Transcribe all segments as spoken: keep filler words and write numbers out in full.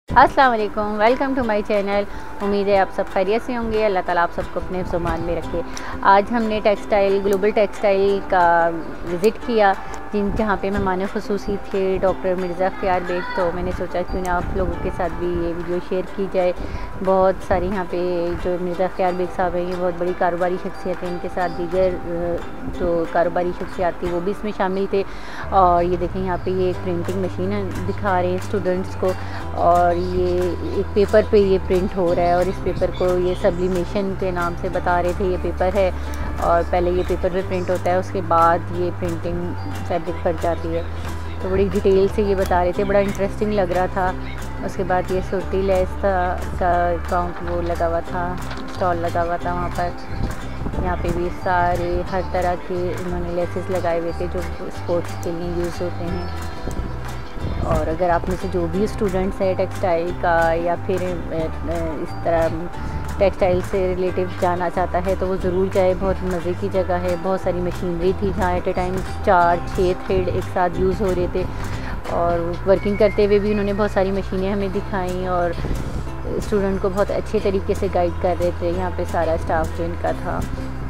अस्सलाम वालेकुम, welcome to my channel. उम्मीद है आप सब खैरियत से होंगे। अल्लाह ताला आप सबको अपने ज़ुबान में रखे। आज हमने टेक्सटाइल ग्लोबल टेक्सटाइल का विज़िट किया, जिन जहाँ पे मेहमान ख़ुसूसी थे डॉक्टर मिर्ज़ा ख़ियार बेग। तो मैंने सोचा क्यों ना आप लोगों के साथ भी ये वीडियो शेयर की जाए। बहुत सारी यहाँ पे जो मिर्ज़ा ख़ियार बेग साहब हैं, ये बहुत बड़ी कारोबारी शख्सियत है। इनके साथ दीगर जो कारोबारी शख्सियात थी वो भी इसमें शामिल थे। और ये देखें यहाँ पे ये एक प्रिंटिंग मशीन दिखा रहे हैं स्टूडेंट्स को, और ये एक पेपर पे ये प्रिंट हो रहा है। और इस पेपर को ये सब्लिमेशन के नाम से बता रहे थे। ये पेपर है और पहले ये पेपर पे प्रिंट होता है, उसके बाद ये प्रिंटिंग फैब्रिक पर जाती है। तो बड़ी डिटेल से ये बता रहे थे, बड़ा इंटरेस्टिंग लग रहा था। उसके बाद ये सुर्ती लेस था का काउंट वो लगा हुआ था, स्टॉल लगा हुआ था वहाँ पर। यहाँ पे भी सारे हर तरह के उन्होंने लेसेस लगाए हुए थे जो स्पोर्ट्स के लिए यूज़ होते हैं। और अगर आप में से जो भी स्टूडेंट्स हैं टेक्सटाइल का या फिर इस तरह टेक्सटाइल से रिलेटिव जाना चाहता है तो वो ज़रूर जाए। बहुत मज़े की जगह है। बहुत सारी मशीनरी थी जहाँ एट ए टाइम चार छः थ्रेड एक साथ यूज़ हो रहे थे। और वर्किंग करते हुए भी उन्होंने बहुत सारी मशीनें हमें दिखाई और स्टूडेंट को बहुत अच्छे तरीके से गाइड कर रहे थे। यहाँ पे सारा स्टाफ जो इनका था।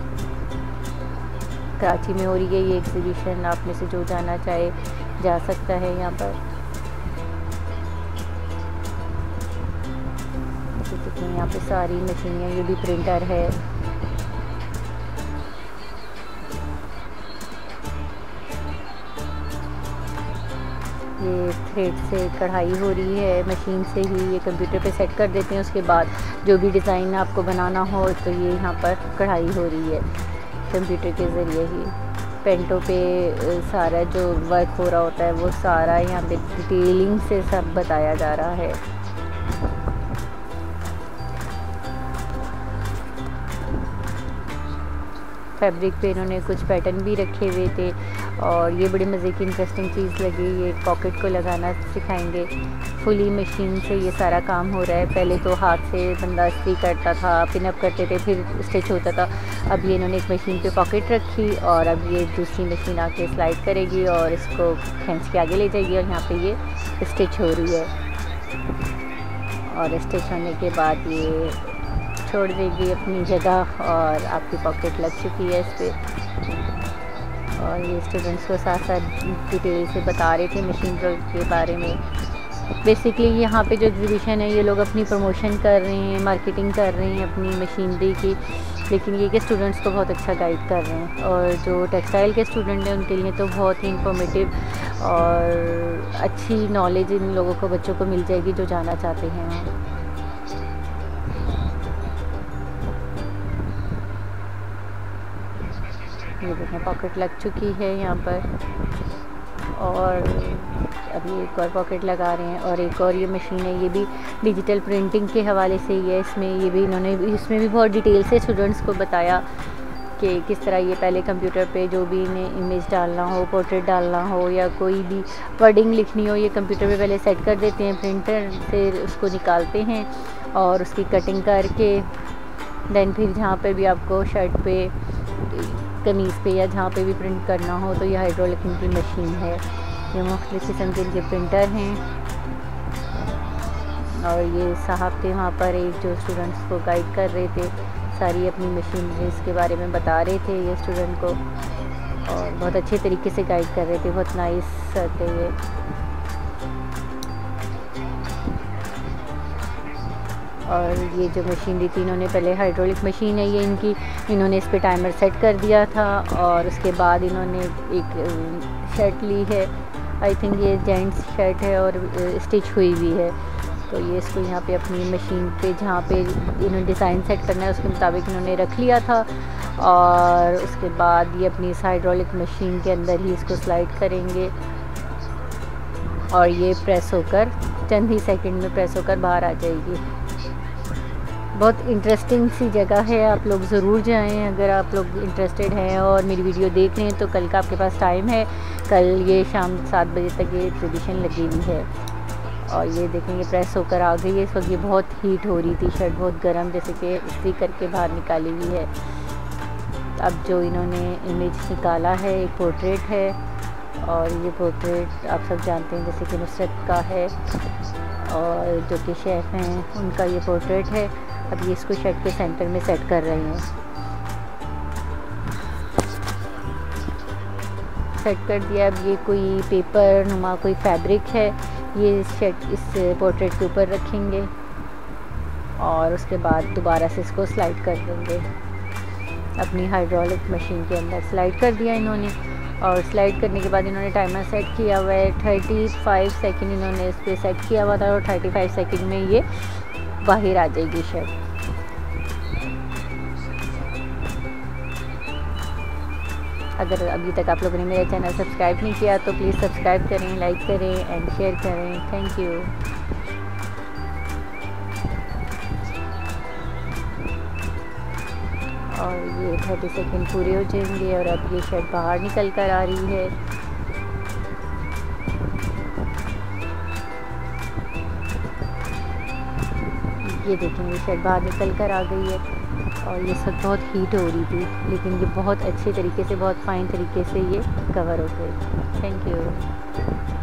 कराची में हो रही है ये एग्ज़िबिशन। आप में से जो जाना चाहे जा सकता है यहाँ पर। यहाँ पे सारी मशीनें, ये भी प्रिंटर है। ये थ्रेड से कढ़ाई हो रही है मशीन से ही। ये कंप्यूटर पे सेट कर देते हैं, उसके बाद जो भी डिज़ाइन आपको बनाना हो तो ये यहाँ पर कढ़ाई हो रही है कंप्यूटर के ज़रिए ही। पेंटों पे सारा जो वर्क हो रहा होता है वो सारा यहाँ पे डिटेलिंग से सब बताया जा रहा है। फैब्रिक पे इन्होंने कुछ पैटर्न भी रखे हुए थे। और ये बड़ी मज़े की इंटरेस्टिंग चीज़ लगी। ये पॉकेट को लगाना सिखाएंगे। फुली मशीन से ये सारा काम हो रहा है। पहले तो हाथ से बंदा इस्त्री करता था, पिनअप करते थे, फिर स्टिच होता था। अब ये इन्होंने एक मशीन पे पॉकेट रखी और अब ये दूसरी मशीन आके स्लाइड करेगी और इसको खींच के आगे ले जाएगी और यहाँ पे ये स्टिच हो रही है। और स्टिच होने के बाद ये छोड़ देगी अपनी जगह और आपकी पॉकेट लग चुकी है इस पर। और ये स्टूडेंट्स को साथ साथ डिटेल से बता रहे थे मशीन के बारे में। बेसिकली यहाँ पे जो एग्ज़िबिशन है ये लोग अपनी प्रमोशन कर रहे हैं, मार्केटिंग कर रहे हैं अपनी मशीनरी की, लेकिन ये कि स्टूडेंट्स को बहुत अच्छा गाइड कर रहे हैं। और जो टेक्सटाइल के स्टूडेंट हैं उनके लिए तो बहुत ही इंफॉर्मेटिव और अच्छी नॉलेज इन लोगों को बच्चों को मिल जाएगी जो जाना चाहते हैं। ये देखें पॉकेट लग चुकी है यहाँ पर और अभी एक और पॉकेट लगा रहे हैं। और एक और ये मशीन है, ये भी डिजिटल प्रिंटिंग के हवाले से ही है। इसमें ये भी इन्होंने इसमें भी बहुत डिटेल से स्टूडेंट्स को बताया कि किस तरह ये पहले कंप्यूटर पे जो भी इन्हें इमेज डालना हो, पोर्ट्रेट डालना हो या कोई भी वर्डिंग लिखनी हो, ये कंप्यूटर पे पहले सेट कर देते हैं। प्रिंटर से उसको निकालते हैं और उसकी कटिंग करके दैन फिर जहाँ पर भी आपको शर्ट पे, कमीज़ पे या जहाँ पे भी प्रिंट करना हो तो ये हाइड्रोलिक की मशीन है। ये मुख्तलिफ़ किस्म के इनके प्रिंटर हैं। और ये साहब थे वहाँ पर एक जो स्टूडेंट्स को गाइड कर रहे थे, सारी अपनी मशीनरीज़ के बारे में बता रहे थे ये स्टूडेंट को और बहुत अच्छे तरीके से गाइड कर रहे थे। बहुत नाइस थे ये। और ये जो मशीनरी थी इन्होंने पहले हाइड्रोलिक मशीन है ये इनकी, इन्होंने इस पे टाइमर सेट कर दिया था और उसके बाद इन्होंने एक शर्ट ली है। आई थिंक ये जेंट्स शर्ट है और स्टिच हुई हुई है। तो ये इसको यहाँ पे अपनी मशीन पे जहाँ पे इन्होंने डिज़ाइन सेट करना है उसके मुताबिक इन्होंने रख लिया था। और उसके बाद ये अपनी इस हाइड्रोलिक मशीन के अंदर ही इसको स्लाइड करेंगे और ये प्रेस होकर चंद ही सेकंड में प्रेस होकर बाहर आ जाएगी। बहुत इंटरेस्टिंग सी जगह है, आप लोग ज़रूर जाएं अगर आप लोग इंटरेस्टेड हैं और मेरी वीडियो देख रहे हैं तो कल का आपके पास टाइम है। कल ये शाम सात बजे तक ये एग्ज़िबिशन लगी हुई है। और ये देखेंगे प्रेस होकर आ गई है। इस वक्त ये बहुत हीट हो रही थी, शर्ट बहुत गर्म, जैसे कि इस्त्री करके बाहर निकाली हुई है। अब जो इन्होंने इमेज निकाला है एक पोर्ट्रेट है और ये पोर्ट्रेट आप सब जानते हैं जैसे कि नुसरत का है। और जो कि शेफ़ हैं उनका ये पोर्ट्रेट है। अब ये इसको शर्ट के सेंटर में सेट कर रहे हैं। सेट कर दिया। अब ये कोई पेपर नुमा कोई फैब्रिक है, ये शर्ट इस पोर्ट्रेट के ऊपर रखेंगे और उसके बाद दोबारा से इसको स्लाइड कर देंगे। अपनी हाइड्रोलिक मशीन के अंदर स्लाइड कर दिया इन्होंने, और स्लाइड करने के बाद इन्होंने टाइमर सेट किया हुआ है। थर्टी फाइव सेकेंड इन्होंने इस पर सेट किया हुआ था और थर्टी फाइव सेकेंड में ये बाहर आ जाएगी शर्ट। अगर अभी तक आप लोगों ने मेरा चैनल सब्सक्राइब नहीं किया तो प्लीज़ सब्सक्राइब करें, लाइक करें एंड शेयर करें। Thank you. और ये थर्टी सेकेंड पूरे हो जाएंगे और अब ये शर्ट बाहर निकल कर आ रही है। ये देखेंगे शर्ट बाहर निकल कर आ गई है और ये सब बहुत हीट हो रही थी, लेकिन ये बहुत अच्छे तरीके से, बहुत फाइन तरीके से ये कवर हो गई। Thank you.